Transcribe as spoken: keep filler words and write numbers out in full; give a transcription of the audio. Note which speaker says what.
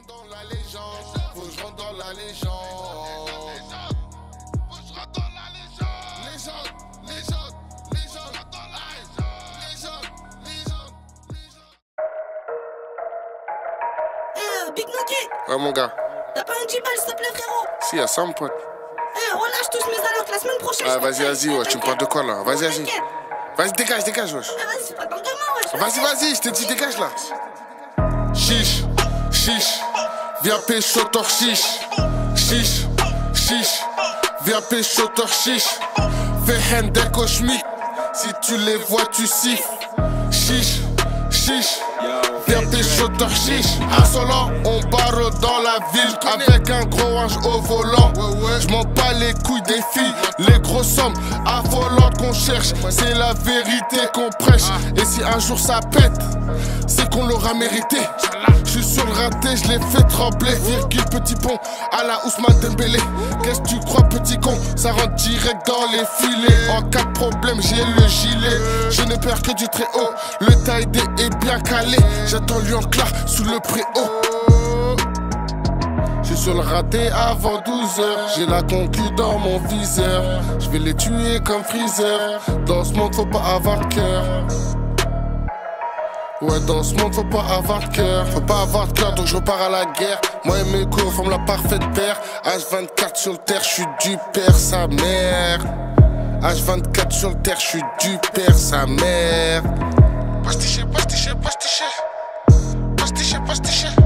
Speaker 1: dans la légende, faut que je rentre dans la légende. Faut que je rentre dans la légende. Légende, légende, légende, dans la légende. Légende, légende, légende.
Speaker 2: Eh, Big Noki,
Speaker 1: Ouais, mon gars.
Speaker 2: t'as pas un dix balles, s'il te plaît, frérot?
Speaker 1: Si, y'a ça, mon pote.
Speaker 2: Eh, relâche tous mes alertes la semaine prochaine.
Speaker 1: Ah, vas-y, vas-y, wesh, tu me parles de quoi là? Vas-y, vas-y. Vas-y, dégage, dégage, wesh.
Speaker 2: Eh, vas-y, c'est pas ton gamin, wesh.
Speaker 1: Vas-y, vas-y, je t'ai dit, dégage là. Chiche, chiche, viens pécho tor chiche. Chiche, chiche, viens pécho tor chiche. Fais hendek au schmick, si tu les vois, tu siffles. Chiche, chiche, viens pécho tor chiche. Insolent, on barre dans la ville avec un gros ange au volant. Je m'en bats les couilles des filles, les grosses sommes affolantes qu'on cherche. C'est la vérité qu'on prêche. Et si un jour ça pète, c'est qu'on l'aura mérité. Je suis sur le raté, je l'ai fait trembler. Virgule petit pont à la Ousmane Dembélé. Qu'est-ce que tu crois, petit con? Ça rentre direct dans les filets. En cas de problème, j'ai le gilet. Je ne perds que du très haut. Le taille-dé est bien calé. J'attends lui en clair sous le préau. Je suis sur le raté avant douze heures. J'ai la concu dans mon viseur. Je vais les tuer comme Freezer. Dans ce monde, faut pas avoir de cœur. Ouais, dans ce monde, faut pas avoir de cœur. Faut pas avoir de cœur, donc je repars à la guerre. Moi et mes cours forment la parfaite paire. H vingt-quatre sur le terre, je suis du père, sa mère. H vingt-quatre sur le terre, je suis du père, sa mère. Pastiché, pastiché, pastiché. Pastiché, pastiché.